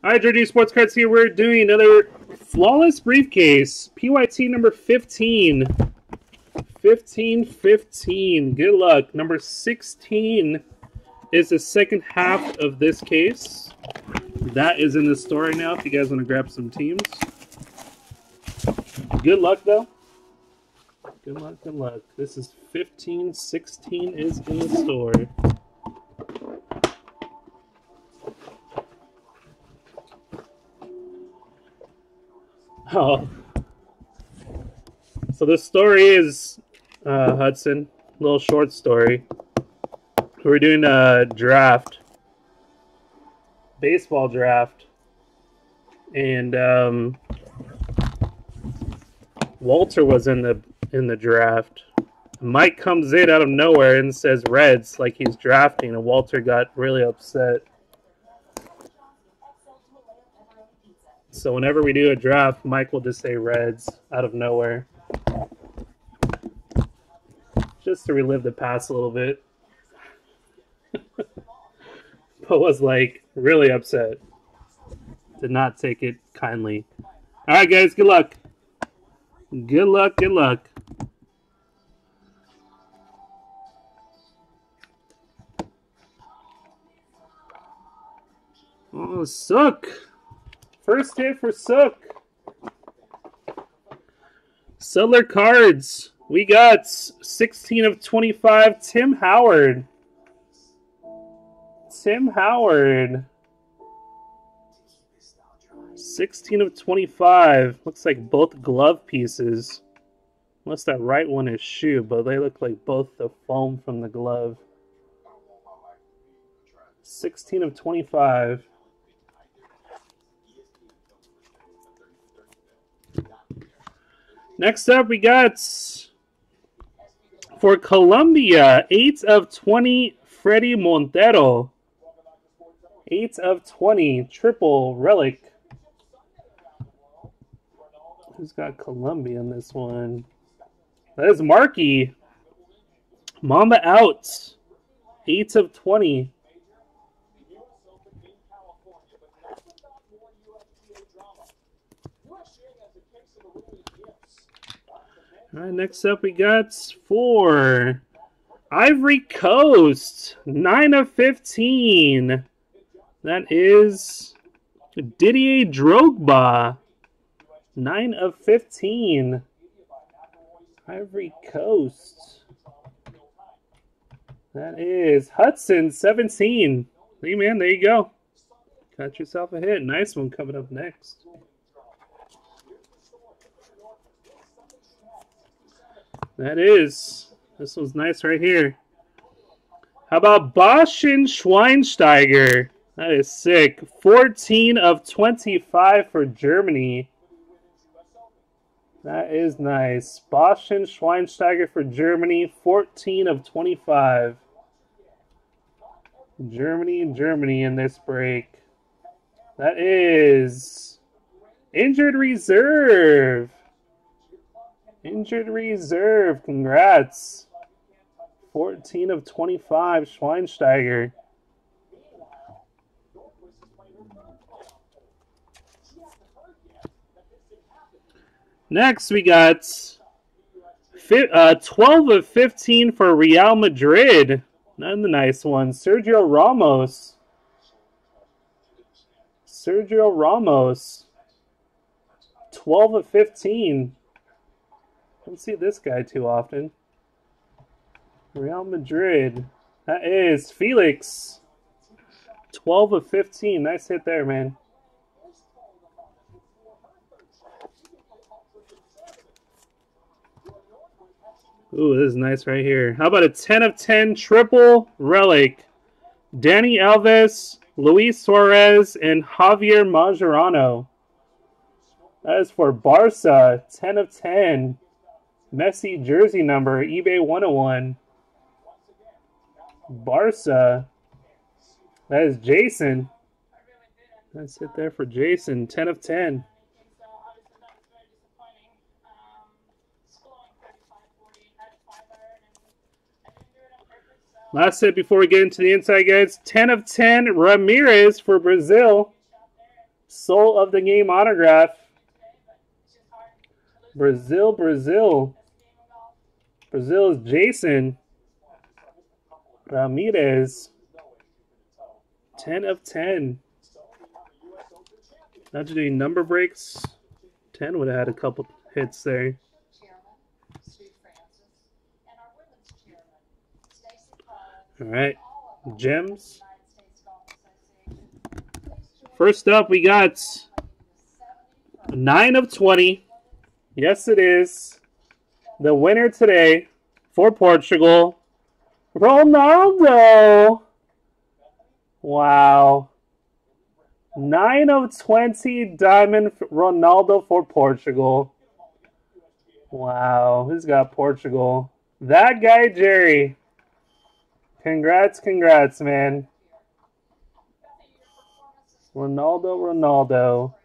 Hi, JD Sports Cards here. We're doing another Flawless Briefcase. PYT number 15. 15. Good luck. Number 16 is the second half of this case. That is in the store right now if you guys want to grab some teams. Good luck, though. Good luck. This is 15. 16 is in the store. Oh. So the story is, Hudson, a little short story. We're doing a draft. Baseball draft. And Walter was in the draft. Mike comes in out of nowhere and says Reds like he's drafting, and Walter got really upset. So whenever we do a draft, Mike will just say Reds out of nowhere. Just to relive the past a little bit. But was like really upset. Did not take it kindly. Alright guys, good luck. Good luck. Oh, Sook. First hit for Sook. Settler cards. We got 16 of 25. Tim Howard. 16 of 25. Looks like both glove pieces. Unless that right one is shoe, but they look like both the foam from the glove. 16 of 25. Next up, we got, for Colombia, 8 of 20, Freddy Montero. 8 of 20, triple relic. Who's got Colombia in this one? That is Markey. Mamba out. 8 of 20. All right, next up we got for Ivory Coast, 9 of 15. That is Didier Drogba, 9 of 15. Ivory Coast. That is Hudson, 17. Hey man, there you go. Got yourself a hit. Nice one coming up next. That is. This one's nice right here. How about Bosch and Schweinsteiger? That is sick. 14 of 25 for Germany. That is nice. Bosch and Schweinsteiger for Germany. 14 of 25. Germany in this break. That is Injured Reserve. Injured Reserve, congrats. 14 of 25, Schweinsteiger. Next, we got 12 of 15 for Real Madrid. Not the nice one. Sergio Ramos. 12 of 15. Don't see this guy too often. Real Madrid. That is Felix. 12 of 15. Nice hit there, man. Ooh, this is nice right here. How about a 10 of 10 triple relic? Dani Alves, Luis Suarez, and Javier Mascherano. That is for Barca. 10 of 10. Messi jersey number, eBay 101. Barca. That is Jason. That's it there for Jason. 10 of 10. Last hit before we get into the inside, guys. 10 of 10, Ramirez for Brazil. Soul of the Game autograph. Brazil. Brazil is Jason Ramirez. 10 of 10. Imagine doing number breaks. 10 would have had a couple hits there. All right, gems. First up, we got 9 of 20. Yes, it is. The winner today for Portugal, Ronaldo. Wow. 9 of 20 diamond Ronaldo for Portugal. Wow, who's got Portugal? That guy, Jerry. Congrats, man. Ronaldo.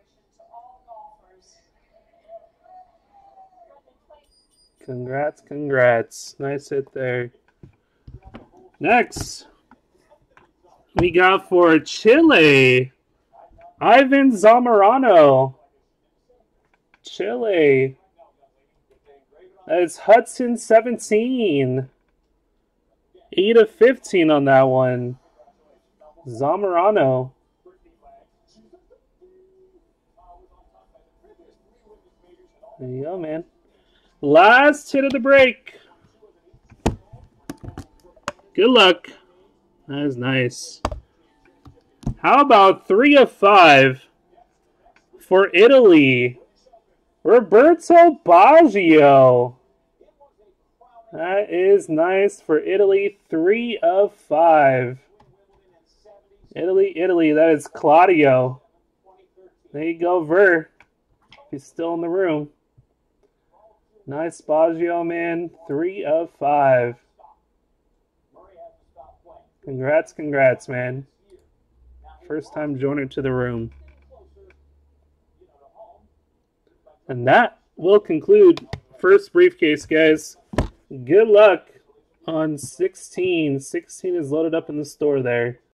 Congrats. Nice hit there. Next, we got for Chile, Ivan Zamorano. Chile. That's Hudson 17. 8 of 15 on that one. Zamorano. There you go, man. Last hit of the break. Good luck. That is nice. How about 3 of 5 for Italy? Roberto Baggio. That is nice for Italy. 3 of 5. Italy. That is Claudio. There you go, Ver. He's still in the room. Nice Baggio, man. 3 of 5. Congrats, man. First time joiner to the room. And that will conclude first briefcase, guys. Good luck on 16. 16 is loaded up in the store there.